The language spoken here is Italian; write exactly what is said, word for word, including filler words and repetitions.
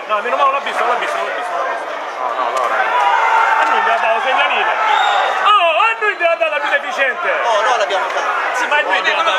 No, meno male, non l'ha visto, non l'ha visto, non l'ha visto, non l'ha visto. No, no, allora. A noi mi ha dato segnaline. Oh, a noi mi ha dato la più deficiente. Oh, no, l'abbiamo fatto. Sì, ma a noi mi ha dato